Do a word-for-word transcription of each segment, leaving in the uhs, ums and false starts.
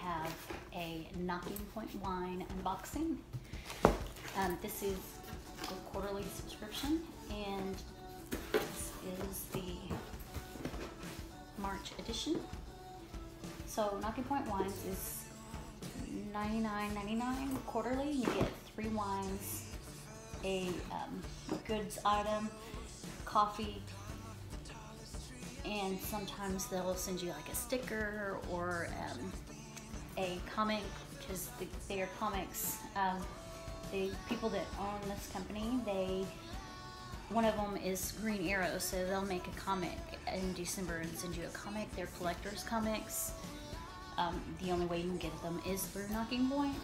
have a Knocking Point wine unboxing. Um, this is a quarterly subscription, and this is the March edition. So Knocking Point wines is ninety-nine ninety-nine quarterly. You get three wines, a um, goods item, coffee, and sometimes they'll send you like a sticker or um, a comic, because the, they are comics. Um, the people that own this company, they one of them is Green Arrow, so they'll make a comic in December and send you a comic. They're collector's comics. Um, the only way you can get them is through Knocking Point.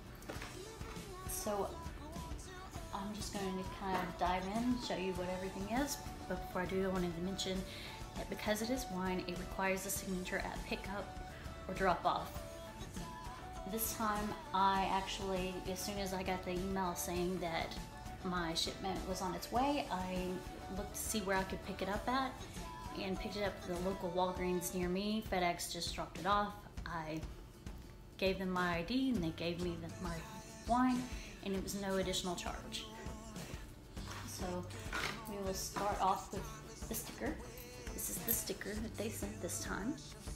So I'm just going to kind of dive in, show you what everything is. But before I do, I wanted to mention that because it is wine, it requires a signature at pickup or drop off. This time, I actually, as soon as I got the email saying that my shipment was on its way, I looked to see where I could pick it up at, and picked it up at the local Walgreens near me. FedEx just dropped it off. I gave them my I D and they gave me the, my wine, and it was no additional charge. So we will start off with the sticker. This is the sticker that they sent this time.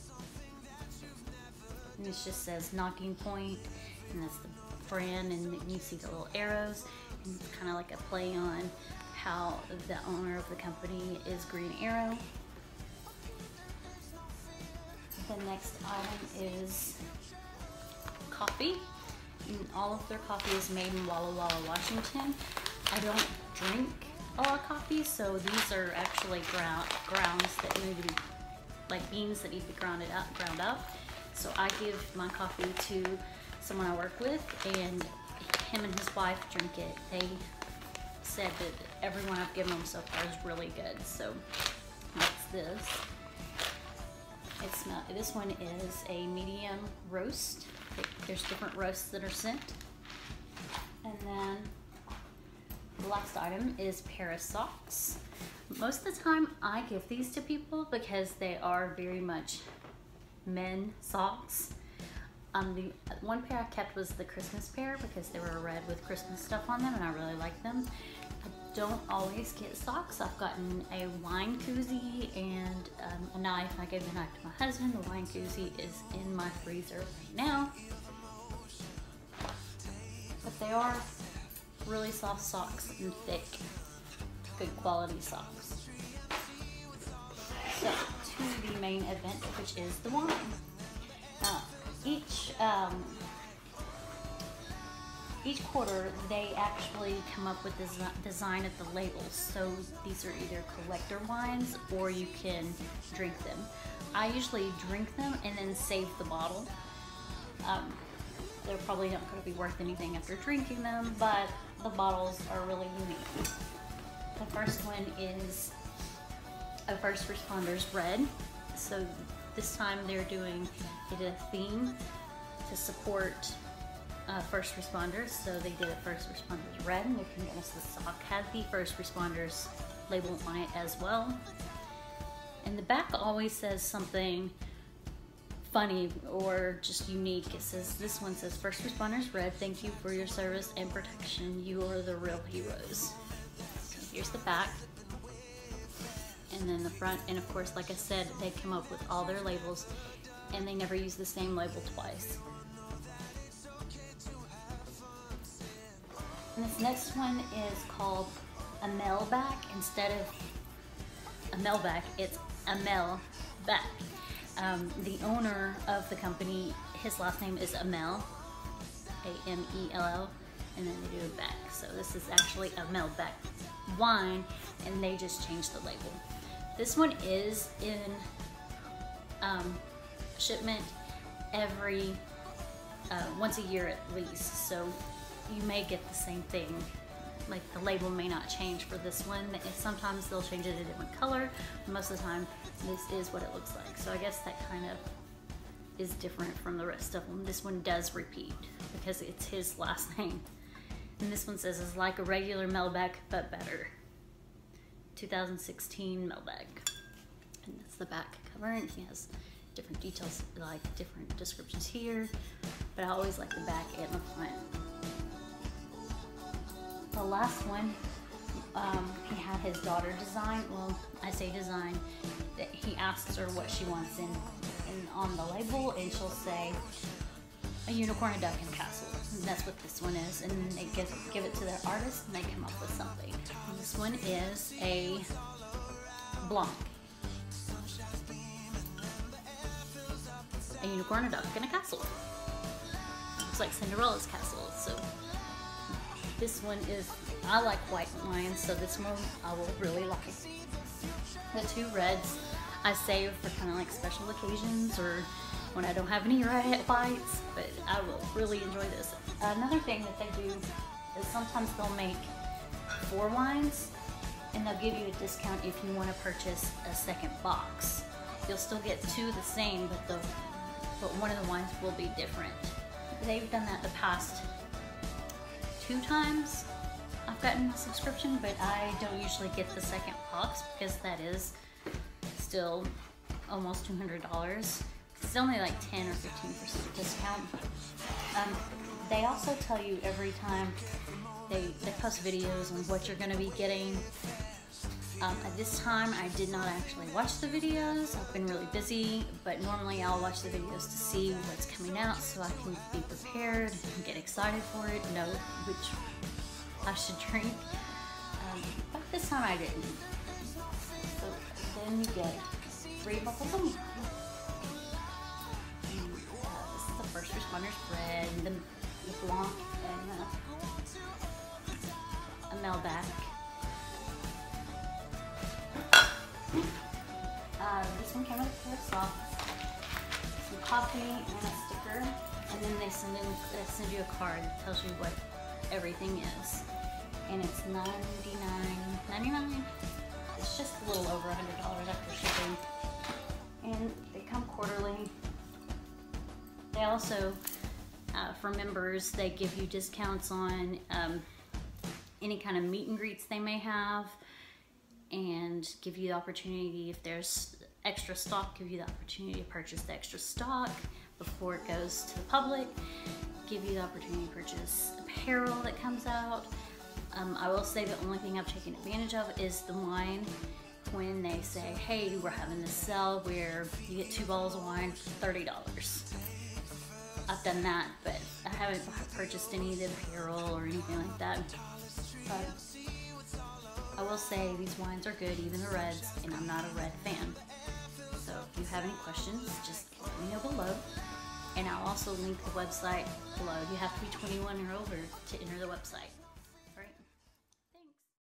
And it just says Knocking Point, and that's the brand, and you see the little arrows, and it's kind of like a play on how the owner of the company is Green Arrow. The next item is coffee. And all of their coffee is made in Walla Walla, Washington. I don't drink a lot of coffee, so these are actually ground grounds that need to be, like beans that need to be grounded up, ground up. So I give my coffee to someone I work with, and him and his wife drink it. They said that everyone I've given them so far is really good. So that's this. It's not, this one is a medium roast. There's different roasts that are sent. And then the last item is pair of socks. Most of the time I give these to people because they are very much men socks. Um, the one pair I kept was the Christmas pair because they were red with Christmas stuff on them, and I really like them. I don't always get socks. I've gotten a wine koozie and um, a knife. I gave the knife to my husband. The wine koozie is in my freezer right now. But they are really soft socks and thick, good quality socks. So to the main event, which is the wine. Now, each um, each quarter, they actually come up with this design of the labels. So these are either collector wines or you can drink them. I usually drink them and then save the bottle. Um, they're probably not going to be worth anything after drinking them, but the bottles are really unique. The first one is a First Responders Red. So this time they're doing it a theme to support uh, first responders. So they did a First Responders Red, and if you notice the sock had the First Responders label on it as well. And the back always says something funny or just unique. It says, this one says, First Responders Red, thank you for your service and protection. You are the real heroes. So here's the back. And then the front, and of course, like I said, they come up with all their labels, and they never use the same label twice. And this next one is called a Melback. Instead of a Melback, it's a Melback. Um, the owner of the company, his last name is Amel, A M E L L, and then they do a back. So this is actually a Melback wine, and they just changed the label. This one is in um, shipment every, uh, once a year at least. So you may get the same thing. Like the label may not change for this one. Sometimes they'll change it a different color. Most of the time, this is what it looks like. So I guess that kind of is different from the rest of them. This one does repeat because it's his last name. And this one says it's like a regular Melback, but better. two thousand sixteen Melback. And that's the back cover, and he has different details, like different descriptions here, but I always like the back and the front. The last one, um, he had his daughter design. Well, I say design, that he asks her what she wants in, in on the label, and she'll say a unicorn, a duck, and a castle. And that's what this one is. And they give, give it to their artist, and they come up with something. And this one is a Blanc. A unicorn, a duck, and a castle. Looks like Cinderella's castle. So this one is, I like white wine, so this one I will really like. The two reds I save for kind of like special occasions or when I don't have any red whites, but I will really enjoy this. Another thing that they do is sometimes they'll make four wines and they'll give you a discount if you want to purchase a second box. You'll still get two of the same, but the but one of the wines will be different. They've done that the past two times I've gotten a subscription, but I don't usually get the second box because that is still almost two hundred dollars. It's only like ten or fifteen percent discount. Um, they also tell you every time they, they post videos on what you're gonna be getting. Um, at this time, I did not actually watch the videos. I've been really busy, but normally I'll watch the videos to see what's coming out so I can be prepared and get excited for it, know which I should drink. Um, but this time I didn't. So then you get three bottles of wine. And, uh, this is the First Responders Red, the, the Blanc, and uh, a Malbec. Uh, this one came with a pair of socks, some coffee, and a sticker, and then they send in they send you a card that tells you what everything is, and it's ninety-nine ninety-nine. It's just a little over a hundred dollars after shipping, and they come quarterly. They also, uh, for members, they give you discounts on um, any kind of meet and greets they may have, and give you the opportunity, if there's extra stock, give you the opportunity to purchase the extra stock before it goes to the public, give you the opportunity to purchase apparel that comes out. Um, I will say the only thing I've taken advantage of is the wine. When they say, hey, we're having this sale where you get two bottles of wine for thirty dollars. I've done that, but I haven't purchased any of the apparel or anything like that. But I will say these wines are good, even the reds, and I'm not a red fan. So if you have any questions, just let me know below. And I'll also link the website below. You have to be twenty-one or over to enter the website.